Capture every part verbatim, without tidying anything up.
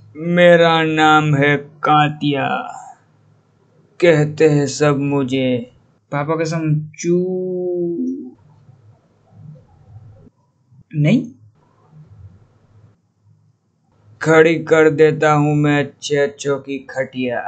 मेरा नाम है कातिया, कहते हैं सब मुझे। पापा कसम चू नहीं, खड़ी कर देता हूँ मैं अच्छे अच्छों की खटिया।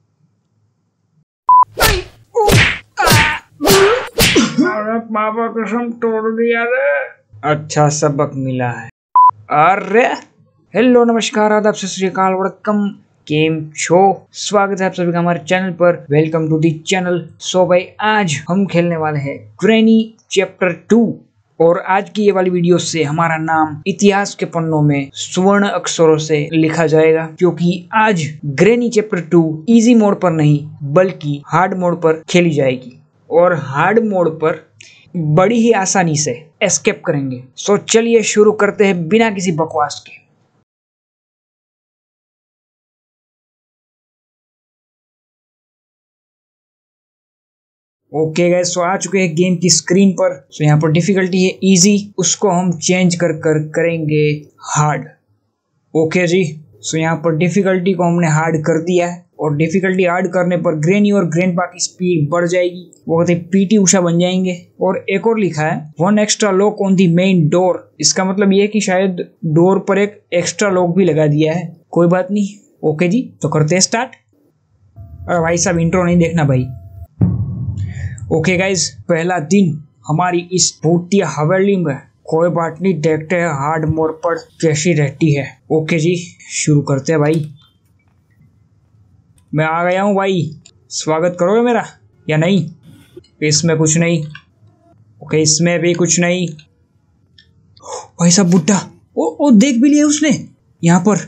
अरे पापा कसम तोड़ दिया रे। अच्छा सबक मिला है। अरे हेलो नमस्कार आदाब सत श्री अकाल वड़कम, केम छो। स्वागत है आप सभी का हमारे चैनल पर। Welcome to the channel. So भाई आज हम खेलने वाले हैं ग्रैनी चैप्टर टू और आज की ये वाली वीडियो से हमारा नाम इतिहास के पन्नों में स्वर्ण अक्षरों से लिखा जाएगा, क्योंकि आज granny chapter two easy mode पर नहीं बल्कि हार्ड मोड पर खेली जाएगी और हार्ड मोड पर बड़ी ही आसानी से एस्केप करेंगे। सो चलिए शुरू करते हैं बिना किसी बकवास के। ओके गाइस, सो आ चुके हैं गेम की स्क्रीन पर। सो यहाँ पर डिफिकल्टी है इजी, उसको हम चेंज कर कर करेंगे हार्ड। ओके जी, सो यहाँ पर डिफिकल्टी को हमने हार्ड कर दिया है और डिफिकल्टी हार्ड करने पर ग्रैनी और ग्रैंडपा की स्पीड बढ़ जाएगी, वो कहते पीटी उषा बन जाएंगे। और एक और लिखा है one extra lock on the main door. इसका मतलब ये कि शायद डोर पर एक एक्स्ट्रा लॉक भी लगा दिया है। कोई बात नहीं। ओके जी, तो करते हैं स्टार्ट। अरे भाई साहब इंट्रो नहीं देखना भाई। ओके गाइज, पहला दिन हमारी इस भूतिया हवेली में। कोई बात नहीं, देखते हैं हार्ड मोड पर कैसी रहती है। ओके जी, शुरू करते हैं भाई। मैं आ गया हूँ भाई, स्वागत करोगे मेरा या नहीं? इसमें कुछ नहीं। ओके, इसमें भी कुछ नहीं। भाई साहब बुड्ढा, ओ ओ देख भी लिया उसने। यहाँ पर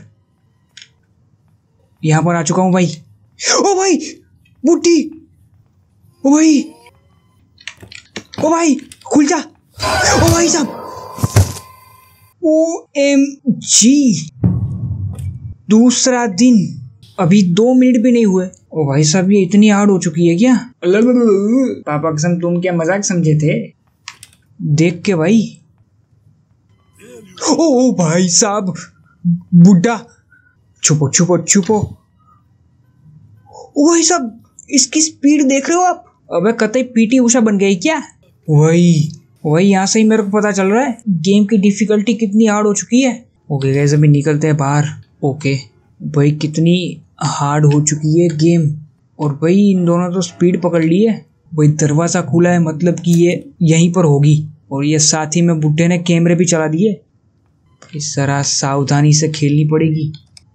यहाँ पर आ चुका हूँ भाई। ओ भाई बुड्ढी, ओ भाई, ओ भाई खुल जा। ओ भाई साहब, ओ एम जी, दूसरा दिन, अभी दो मिनट भी नहीं हुए। ओ भाई साहब ये इतनी हार्ड हो चुकी है क्या? पापा कसम तुम क्या मजाक समझे थे देख के भाई? ओ, ओ भाई साहब बुड्ढा, छुपो छुपो छुपो। ओ भाई साहब इसकी स्पीड देख रहे हो आप? अबे कतई पीटी उषा बन गई क्या? वही वही यहाँ से ही मेरे को पता चल रहा है गेम की डिफिकल्टी कितनी हार्ड हो चुकी है। ओके गाइस, अभी निकलते हैं बाहर। ओके भाई, कितनी हार्ड हो चुकी है गेम। और भाई इन दोनों तो स्पीड पकड़ ली है। भाई दरवाजा खुला है, मतलब कि ये यहीं पर होगी। और ये साथ ही में बुड्ढे ने कैमरे भी चला दिए। इस तरह सावधानी से खेलनी पड़ेगी।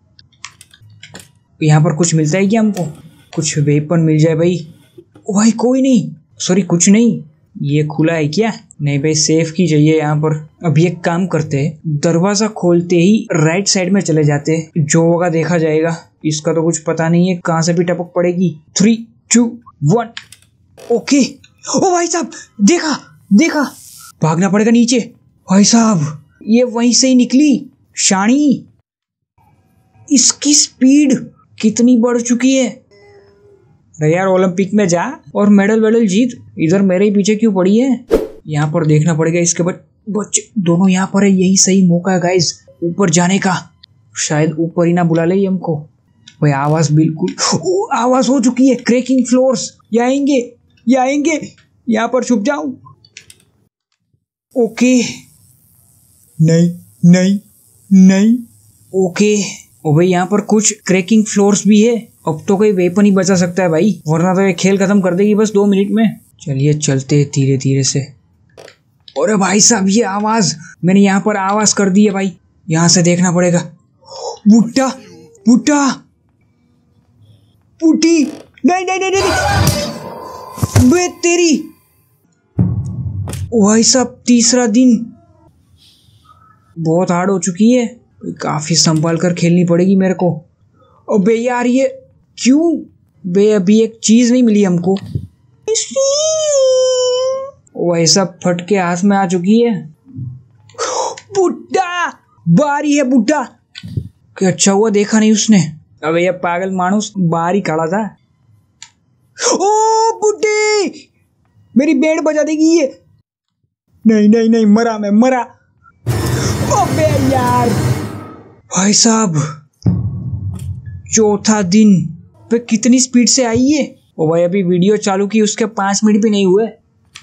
यहाँ पर कुछ मिलता है क्या हमको? कुछ वेपन मिल जाए भाई। ओ भाई कोई नहीं, सॉरी कुछ नहीं। ये खुला है क्या? नहीं भाई, सेफ की चाहिए यहाँ पर। अभी एक काम करते हैं, दरवाजा खोलते ही राइट साइड में चले जाते हैं, जो होगा देखा जाएगा। इसका तो कुछ पता नहीं है कहाँ से भी टपक पड़ेगी। Three two one okay. ओ भाई साहब देखा देखा, भागना पड़ेगा नीचे। भाई साहब ये वहीं से ही निकली शानी। इसकी स्पीड कितनी बढ़ चुकी है। अरे यार ओलंपिक में जा और मेडल वेडल जीत, इधर मेरे ही पीछे क्यों पड़ी है? यहाँ पर देखना पड़ेगा इसके बाद। बच्चे दोनों यहाँ पर है, यही सही मौका है गाइस ऊपर जाने का। शायद ऊपर ही ना बुला ले हमको। भाई आवाज बिल्कुल, ओ आवाज हो चुकी है। क्रैकिंग फ्लोर्स, ये आएंगे ये आएंगे। यहाँ पर छुप जाऊं। ओके, नहीं नहीं नहीं। ओके, ओ भाई यहाँ पर कुछ क्रैकिंग फ्लोर्स भी है। अब तो कोई वेपन ही बचा सकता है भाई, वरना तो ये खेल खत्म कर देगी बस दो मिनट में। चलिए चलते हैं धीरे धीरे से। अरे भाई साहब ये आवाज, मैंने यहाँ पर आवाज कर दी है भाई। यहाँ से देखना पड़ेगा। बुड्ढा बुड्ढा बुड्ढी, नहीं नहीं नहीं नहीं बे तेरी। भाई साहब तीसरा दिन, बहुत हार्ड हो चुकी है। काफी संभाल कर खेलनी पड़ेगी मेरे को। अबे यार ये क्यों बे, अभी एक चीज नहीं मिली हमको। वैसा फटके हाथ में आ चुकी है। बुड्ढा बारी है बुड्ढा। क्या अच्छा हुआ देखा नहीं उसने। अबे ये पागल मानुस बाहर ही खड़ा था। ओ बुड्ढी, मेरी बेड़ बजा देगी ये। नहीं नहीं नहीं, मरा मैं मरा। अबे यार भाई साहब चौथा दिन पे कितनी स्पीड से आई है। ओ भाई अभी वीडियो चालू की उसके पांच मिनट भी नहीं हुए।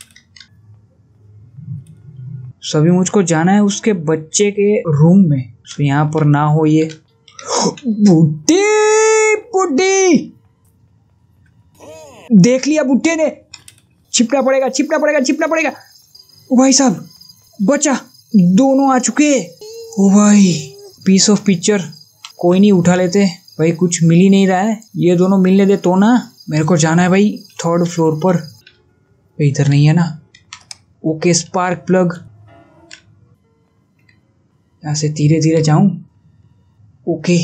सभी मुझको जाना है उसके बच्चे के रूम में। तो यहाँ पर ना हो ये बुड्ढी बुड्ढी देख लिया बुड्ढे ने। छिपना पड़ेगा छिपना पड़ेगा छिपना पड़ेगा। ओ भाई साहब बचा, दोनों आ चुके। ओ भाई पीस ऑफ पिक्चर कोई नहीं, उठा लेते भाई। कुछ मिल ही नहीं रहा है, ये दोनों मिलने दे तो ना। मेरे को जाना है भाई थर्ड फ्लोर पर। इधर नहीं है ना। ओके स्पार्क प्लग, यहाँ से धीरे धीरे जाऊं। ओके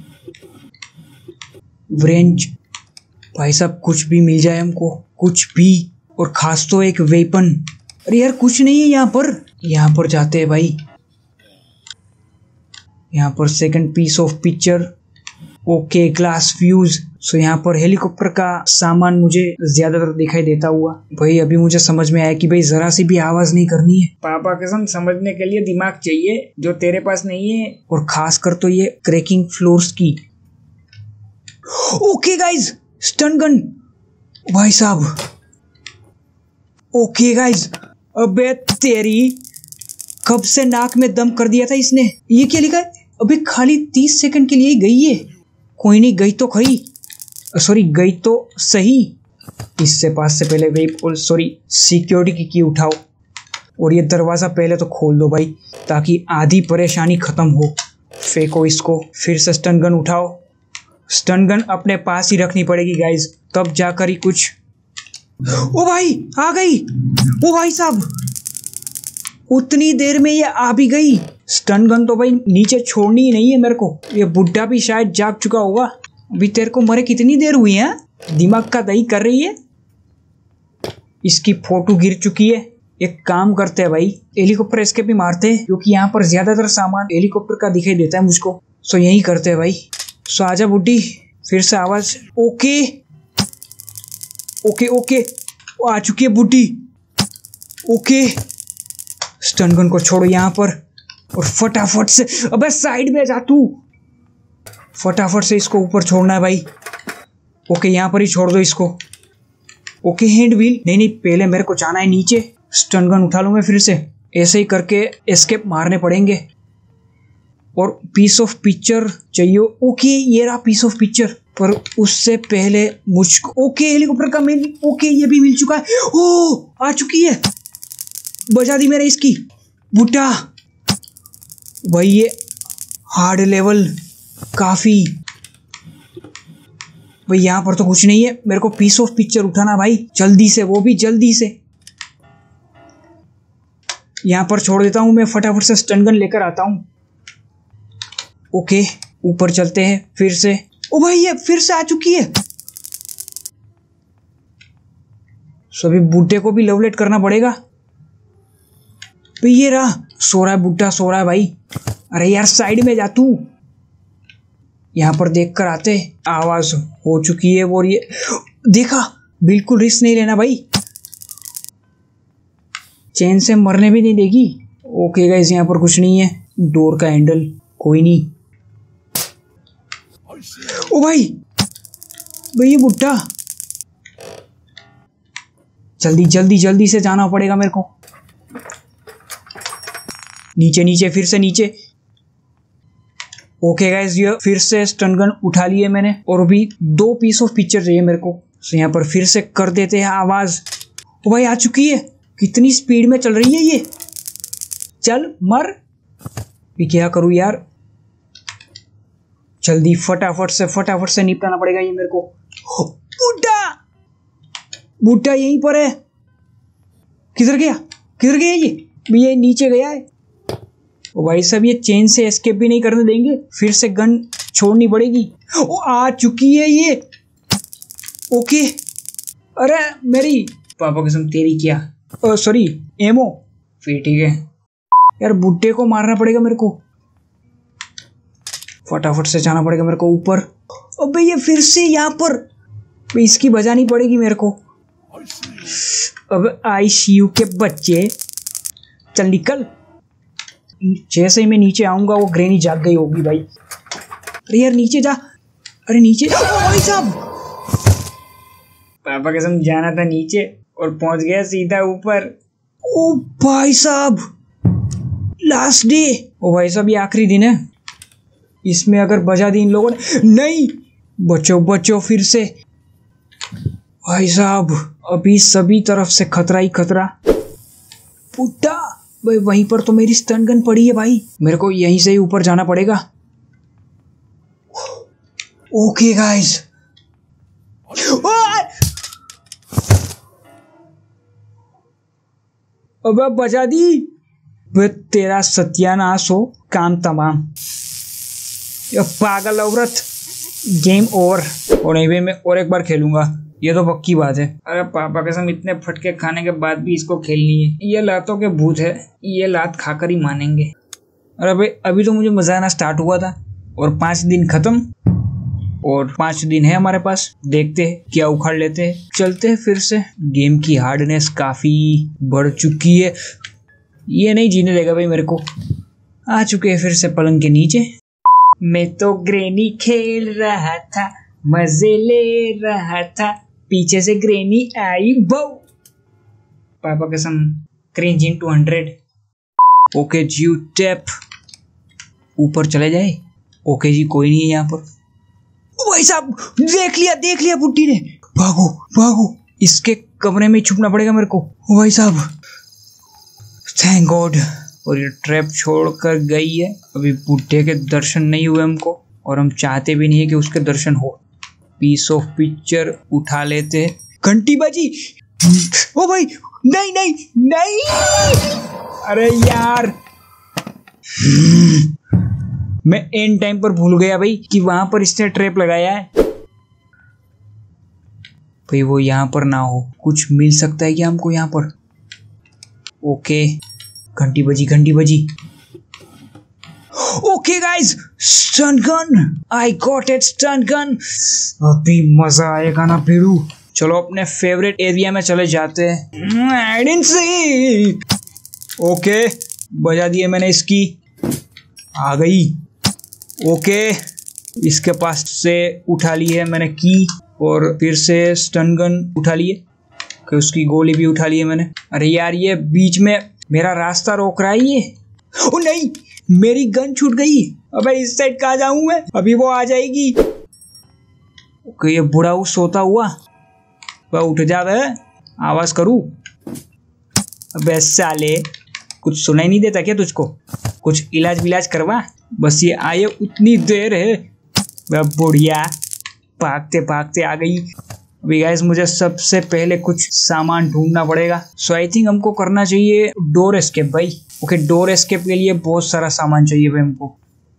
व्रेंच, भाई साहब कुछ भी मिल जाए हमको, कुछ भी, और खास तो एक वेपन। अरे यार कुछ नहीं है यहाँ पर। यहाँ पर जाते हैं भाई। यहाँ पर second piece of picture. Okay glass fuse. So यहाँ पर हेलीकॉप्टर का सामान मुझे ज्यादातर दिखाई देता हुआ। भाई अभी मुझे समझ में आया कि भाई जरा सी भी आवाज नहीं करनी है। पापा कसम समझने के लिए दिमाग चाहिए जो तेरे पास नहीं है, और खास कर तो ये क्रैकिंग फ्लोर्स की। ओके गाइज स्टन गन भाई साहब। ओके गाइज, अबे तेरी कब से नाक में दम कर दिया था इसने। ये क्या लिखा है? अबे खाली तीस सेकंड के लिए ही गई है। कोई नहीं, गई तो खरी, सॉरी गई तो सही। इससे पास से पहले वेप और सॉरी सिक्योरिटी की की उठाओ, और ये दरवाजा पहले तो खोल दो भाई ताकि आधी परेशानी खत्म हो। फेंको इसको, फिर से स्टन गन उठाओ। स्टन गन अपने पास ही रखनी पड़ेगी गाइज, तब जाकर ही कुछ। ओ भाई आ गई। ओ भाई साहब उतनी देर में ये आ भी गई। स्टन गन तो भाई नीचे छोड़नी ही नहीं है मेरे को। ये बुड्ढा भी शायद जाग चुका होगा। अभी तेरे को मरे कितनी देर हुई है? दिमाग का दही कर रही है। इसकी फोटो गिर चुकी है। एक काम करते हैं भाई, हेलीकॉप्टर एस्केप भी मारते हैं, क्योंकि यहाँ पर ज्यादातर सामान हेलीकॉप्टर का दिखाई देता है मुझको। सो यही करते हैं भाई। सो आजा बुड्ढी, फिर से आवाज। ओके ओके ओके आ चुकी है बुड्ढी। ओके स्टन गन को छोड़ो यहाँ पर, और फटाफट से, अबे साइड में जा तू। फटाफट से इसको ऊपर छोड़ना है भाई। ओके यहाँ पर ही छोड़ दो इसको। ओके हैंड व्हील, नहीं नहीं पहले मेरे को जाना है नीचे। स्टन गन उठा लूँ मैं फिर से। ऐसे ही करके एस्केप मारने पड़ेंगे। और पीस ऑफ पिक्चर चाहिए। ओके ये रहा पीस ऑफ पिक्चर, पर उससे पहले मुझको। ओके हेलीकॉप्टर का मेन। ओके ये भी मिल चुका है। ओ आ चुकी है, बजा दी मैंने इसकी। बुड्ढा भाई ये हार्ड लेवल काफी। भाई यहाँ पर तो कुछ नहीं है, मेरे को पीस ऑफ पिक्चर उठाना भाई जल्दी से, वो भी जल्दी से। यहाँ पर छोड़ देता हूँ मैं, फटाफट से स्टन गन लेकर आता हूँ। ओके ऊपर चलते हैं फिर से। ओ भाई ये फिर से आ चुकी है। सभी बुड्ढे को भी लवलेट करना पड़ेगा। ये रहा, सो रहा है बुड्ढा, सो रहा है भाई। अरे यार साइड में जा तू। यहाँ पर देख कर आते। आवाज हो चुकी है, और ये देखा, बिल्कुल रिस्क नहीं लेना भाई। चैन से मरने भी नहीं देगी। ओके गाइस यहाँ पर कुछ नहीं है। डोर का हैंडल कोई नहीं। ओ भाई भाई ये बुड्ढा, जल्दी जल्दी जल्दी से जाना पड़ेगा मेरे को। नीचे नीचे फिर से नीचे। ओके गाइस ये फिर से स्टन गन उठा लिए मैंने, और अभी दो पीस ऑफ पिक्चर चाहिए मेरे को। तो यहाँ पर फिर से कर देते हैं आवाज। ओ भाई आ चुकी है। कितनी स्पीड में चल रही है ये। चल मर भी, क्या करूं यार। जल्दी फटाफट से फटाफट से निपटाना पड़ेगा ये मेरे को। बुड्ढा बुड्ढा यहीं पर है। किधर गया किधर गया ये? ये नीचे गया है। ओ भाई साहब ये चेन से एस्केप भी नहीं करने देंगे, फिर से गन छोड़नी पड़ेगी। ओ आ चुकी है ये। ओके अरे मेरी पापा कसम तेरी क्या, सॉरी एमो। फिर ठीक है यार, बुड्ढे को मारना पड़ेगा मेरे को। फटाफट से जाना पड़ेगा मेरे को ऊपर। अबे ये फिर से यहाँ पर, इसकी बजानी पड़ेगी मेरे को। अब आईसीयू के बच्चे चल निकल। जैसे ही मैं नीचे आऊंगा वो ग्रेनी जाग गई होगी भाई। अरे यार नीचे जा। अरे नीचे भाई साहब, पापा कसम जाना था नीचे और पहुंच गया सीधा ऊपर। ओ भाई साहब, लास्ट डे। ओ भाई साहब, ये आखिरी दिन है, इसमें अगर बजा दी इन लोगों ने। नहीं, बचो बचो फिर से। भाई साहब, अभी सभी तरफ से खतरा ही खतरा। पुट्टा भाई, वहीं पर तो मेरी स्टन गन पड़ी है भाई, मेरे को यहीं से ही ऊपर जाना पड़ेगा। ओके गाइस, अब बजा दी। तेरा सत्यानाश हो, काम तमाम। पागल औरत, गेम ओवर। और नहीं भाई, मैं और एक बार खेलूंगा, ये तो पक्की बात है। अरे पापा कसम, इतने फटके खाने के बाद भी इसको खेलनी है। ये लातों के भूत है, ये लात खाकर ही मानेंगे। अरे भाई, अभी तो मुझे मजा आना स्टार्ट हुआ था और पांच दिन खत्म, और पांच दिन है हमारे पास। देखते हैं क्या उखाड़ लेते हैं। चलते हैं फिर से। गेम की हार्डनेस काफी बढ़ चुकी है, ये नहीं जीने देगा भाई मेरे को। आ चुके हैं फिर से पलंग के नीचे। मैं तो ग्रेनी खेल रहा था, मजे ले रहा था, पीछे से ग्रेनी आई बो। पापा कसम, क्रिंज इनटू हंड्रेड। ओके जी, टैप ऊपर चले जाए। ओके जी, कोई नहीं है यहाँ पर। भाई साहब, देख लिया देख लिया बुड्ढी ने। भागो भागो, इसके कमरे में छुपना पड़ेगा मेरे को। भाई साहब, थैंक गॉड। और ये ट्रैप छोड़कर गई है। अभी बुड्ढे के दर्शन नहीं हुए हमको, और हम चाहते भी नहीं है कि उसके दर्शन हो। पीस ऑफ पिक्चर उठा लेते हैं। घंटी बजी। ओ भाई, नहीं नहीं नहीं, अरे यार, मैं एंड टाइम पर भूल गया भाई कि वहां पर इसने ट्रैप लगाया है। भाई वो यहाँ पर ना हो, कुछ मिल सकता है क्या हमको यहाँ पर? ओके, घंटी बजी घंटी बजी। Okay guys, stun gun, I got it, stun gun. अभी मजा आएगा ना फिरू। चलो अपने फेवरेट एरिया में चले जाते हैं। I didn't see. ओके, बजा दिए मैंने इसकी, आ गई। ओके, इसके पास से उठा ली है मैंने की, और फिर से स्टन गन उठा लिए, कि उसकी गोली भी उठा ली है मैंने। अरे यार, ये बीच में मेरा रास्ता रोक रहा है ये। ओ नहीं, मेरी गन छूट गई। अबे इस साइड कहाँ जाऊं मैं? अभी वो आ जाएगी। ओके, ये बुढ़ा वो सोता हुआ, वह उठ जा बे, आवाज करूं? अबे साले, कुछ सुनाई नहीं देता क्या तुझको? कुछ इलाज विलाज करवा, बस ये आए उतनी देर है। वह बुढ़िया भागते भागते आ गई। अभी गाइस, मुझे सबसे पहले कुछ सामान ढूंढना पड़ेगा। सो आई थिंक हमको करना चाहिए डोर एस्केप भाई। ओके, डोर एस्केप के लिए बहुत सारा सामान चाहिए भाई हमको।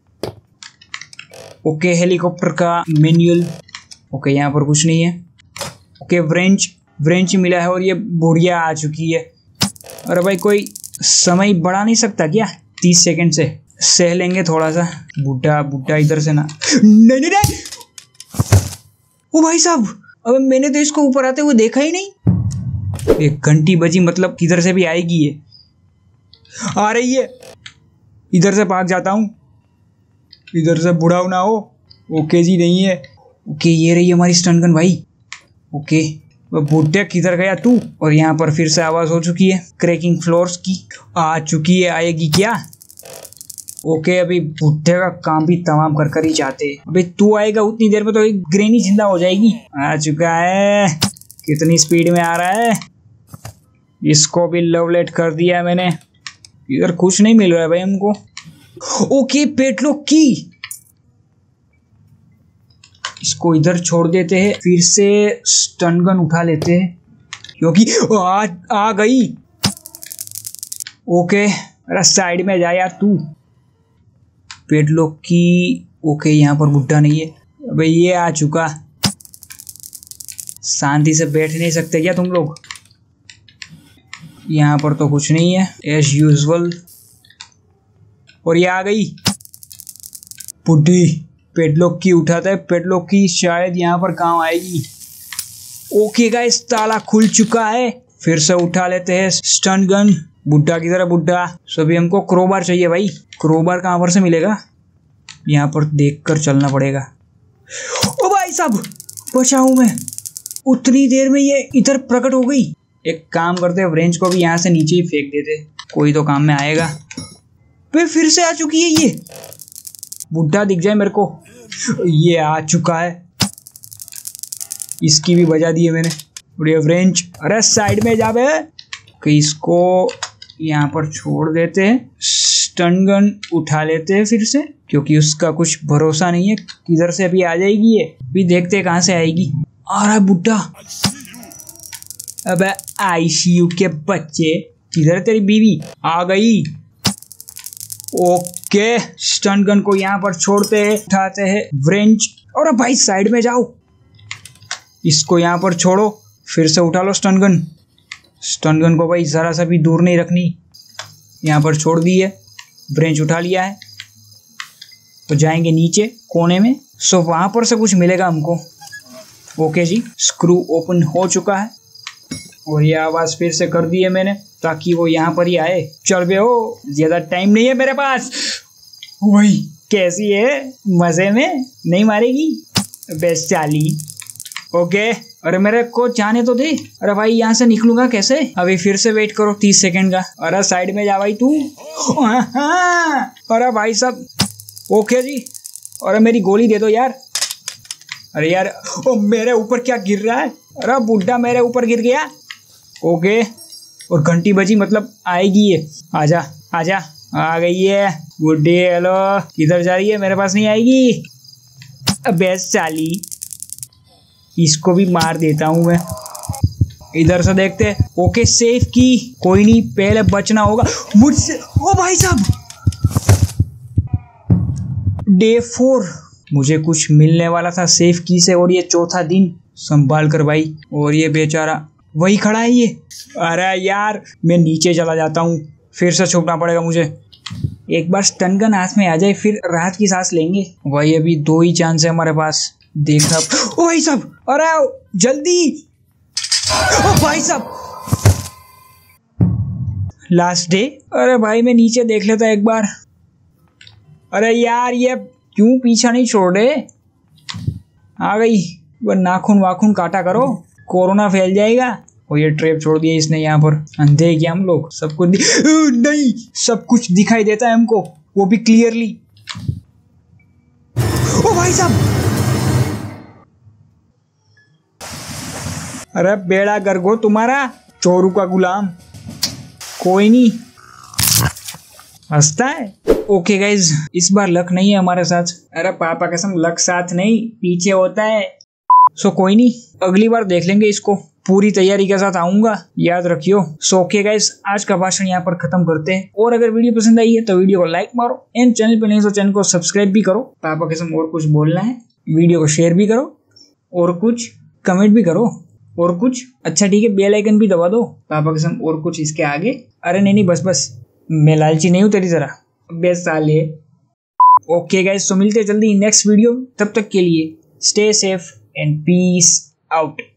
ओके, हेलीकॉप्टर का मैनुअल। ओके, यहाँ पर कुछ नहीं है। ओके, व्रेंच व्रेंच मिला है, और ये बुढ़िया आ चुकी है। अरे भाई, कोई समय बढ़ा नहीं सकता क्या? तीस सेकंड से सह लेंगे थोड़ा सा। बुढ़ा बुढ़ा इधर से ना। नहीं नहीं नहीं, ओ भाई साहब, अबे मैंने तो इसको ऊपर आते हुए देखा ही नहीं। एक घंटी बजी, मतलब किधर से भी आएगी ये। आ रही है, इधर से भाग जाता हूँ, इधर से बुढ़ा ना हो। ओके जी, नहीं है। ओके, ये रही हमारी स्टन गन भाई। ओके, वो बुढ़े किधर गया तू? और यहाँ पर फिर से आवाज हो चुकी है क्रैकिंग फ्लोर्स की। आ चुकी है, आएगी क्या? ओके, अभी बुढ़े का काम भी तमाम कर कर ही जाते हैं। अभी तू आएगा उतनी देर में तो एक ग्रेनी जिंदा हो जाएगी। आ चुका है, कितनी स्पीड में आ रहा है। इसको भी लव लेट कर दिया मैंने। इधर कुछ नहीं मिल रहा है भाई हमको। ओके, पेटलॉक की, इसको इधर छोड़ देते हैं। फिर से स्टन गन उठा लेते हैं, क्योंकि आ, आ गई। ओके, अरे साइड में जा यार तू। पेडलॉक की। ओके, यहाँ पर बुड्ढा नहीं है। अबे ये आ चुका। शांति से बैठ नहीं सकते क्या तुम लोग? यहाँ पर तो कुछ नहीं है एज यूजुअल। और ये आ गई बुड्ढी। पेडलॉक की उठाता है, पेडलॉक की शायद यहाँ पर काम आएगी। ओके गाइस, ताला खुल चुका है। फिर से उठा लेते हैं स्टन गन। बुड्ढा की तरह बुड्ढा। सभी हमको क्रोबार चाहिए भाई। क्रोबार कहाँ पर से मिलेगा? यहाँ पर देखकर चलना पड़ेगा। ओ भाई साहब बचा हूं मैं। उतनी देर में ये इधर प्रकट हो गई। एक काम करते हैं, व्रेंच को भी यहाँ से नीचे ही फेंक देते, कोई तो काम में आएगा। फिर फिर से आ चुकी है ये। बुड्ढा दिख जाए मेरे को। ये आ चुका है, इसकी भी बजा दी है मैंने। बढ़िया व्रेंच, अरे साइड में जा बे। कि इसको यहाँ पर छोड़ देते हैं, स्टन गन उठा लेते हैं फिर से, क्योंकि उसका कुछ भरोसा नहीं है किधर से अभी आ जाएगी ये। भी देखते हैं कहाँ से आएगी। आ रहा है बुड्ढा। अबे आईसीयू के बच्चे, किधर तेरी बीवी? आ गई। ओके, स्टन गन को यहाँ पर छोड़ते हैं, उठाते हैं व्रेंच। और भाई साइड में जाओ, इसको यहाँ पर छोड़ो, फिर से उठा लो स्टन गन। स्टन गन को भाई जरा सा भी दूर नहीं रखनी। यहाँ पर छोड़ दी है, व्रेंच उठा लिया है, तो जाएंगे नीचे कोने में। सो वहां पर से कुछ मिलेगा हमको। ओके जी, स्क्रू ओपन हो चुका है और ये आवाज फिर से कर दी है मैंने, ताकि वो यहाँ पर ही आए। चल बे हो, ज्यादा टाइम नहीं है मेरे पास। वही कैसी है, मजे में नहीं मारेगी? बेस्ट चाली। ओके, अरे मेरे को जाने तो दे। अरे भाई यहाँ से निकलूंगा कैसे? अभी फिर से वेट करो तीस सेकंड का। अरे साइड में जा भाई तू। अरे भाई साहब, ओके जी। अरे मेरी गोली दे दो यार। अरे यार, ओ मेरे ऊपर क्या गिर रहा है? अरे बुड्ढा मेरे ऊपर गिर गया। ओके, और घंटी बजी, मतलब आएगी ये। आजा आजा, आ गई है बुड्ढी। हेलो, किधर जा रही है? मेरे पास नहीं आएगी। बेस्ट चाली, इसको भी मार देता हूं मैं। इधर से देखते। ओके, सेफ की, कोई नहीं, पहले बचना होगा मुझसे। ओ भाई साहब, डे फोर, मुझे कुछ मिलने वाला था सेफ की से, और ये चौथा दिन। संभाल कर भाई। और ये बेचारा वही खड़ा है ये। अरे यार, मैं नीचे चला जाता हूँ, फिर से छुपना पड़ेगा मुझे। एक बार स्टन गन हाथ में आ जाए, फिर राहत की सांस लेंगे। वही अभी दो ही चांस है हमारे पास, देखना। ओ भाई साहब, अरे जल्दी। ओ भाई साहब, लास्ट डे। अरे भाई मैं नीचे देख लेता एक बार। अरे यार, ये क्यों पीछा नहीं छोड़ रहे? आ गई। वो नाखून वाखून काटा करो, कोरोना फैल जाएगा। और ये ट्रैप छोड़ दिया इसने यहाँ पर। अंधे हैं क्या हम लोग? सब कुछ दि... नहीं, सब कुछ दिखाई देता है हमको, वो भी क्लियरली। ओ भाई साहब, अरे बेड़ा गर्गो तुम्हारा, चोरू का गुलाम। कोई नहीं, हंसता है। ओके गाइज, इस बार लक नहीं है हमारे साथ। अरे पापा कसम, लक साथ नहीं पीछे होता है। सो कोई नहीं, अगली बार देख लेंगे इसको। पूरी तैयारी के साथ आऊंगा, याद रखियो। सो ओके गाइज, आज का भाषण यहाँ पर खत्म करते हैं। और अगर वीडियो पसंद आई है तो वीडियो को लाइक मारो, एंड चैनल पे नहीं तो चैनल को सब्सक्राइब भी करो। पापा कसम और कुछ बोलना है, वीडियो को शेयर भी करो, और कुछ कमेंट भी करो, और कुछ अच्छा ठीक है, बेल आइकन भी दबा दो। पापा कसम और कुछ इसके आगे? अरे नहीं नहीं, बस बस, मैं लालची नहीं हूँ तेरी तरह। बेस्ट साले। ओके गाइज, तो मिलते हैं जल्दी नेक्स्ट वीडियो। तब तक के लिए stay safe and peace out.